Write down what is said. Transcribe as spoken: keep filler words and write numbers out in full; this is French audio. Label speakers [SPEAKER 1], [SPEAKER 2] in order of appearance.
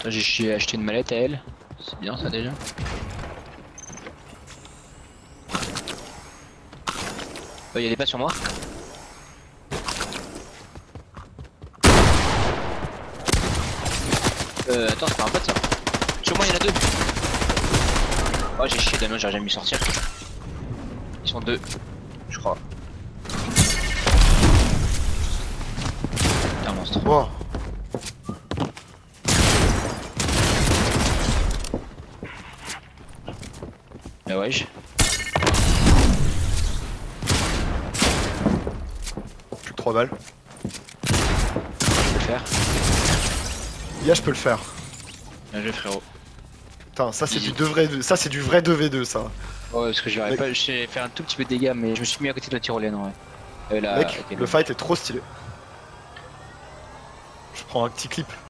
[SPEAKER 1] J'ai acheté une mallette à elle. C'est bien ça déjà. Il y a des pas sur moi. Euh, attends, c'est pas un pote ça. Sur moi, il y en a deux. Oh, j'ai chié, Dano, j'aurais jamais dû sortir. Ils sont deux, je crois. C'est un monstre.
[SPEAKER 2] Wow.
[SPEAKER 1] Mais ouais, je...
[SPEAKER 2] Plus que trois balles.
[SPEAKER 1] je peux le faire.
[SPEAKER 2] Ya, je peux le faire.
[SPEAKER 1] Bien joué, frérot.
[SPEAKER 2] Putain, ça c'est du deux vrai, ça c'est du vrai deux v deux ça.
[SPEAKER 1] Ouais, parce que j'aurais
[SPEAKER 2] Mec.
[SPEAKER 1] pas. J'ai fait un tout petit peu de dégâts, mais je me suis mis à côté de la tyrolienne en vrai. Euh, la...
[SPEAKER 2] Mec,
[SPEAKER 1] ok,
[SPEAKER 2] le fight est trop stylé. Je prends un petit clip.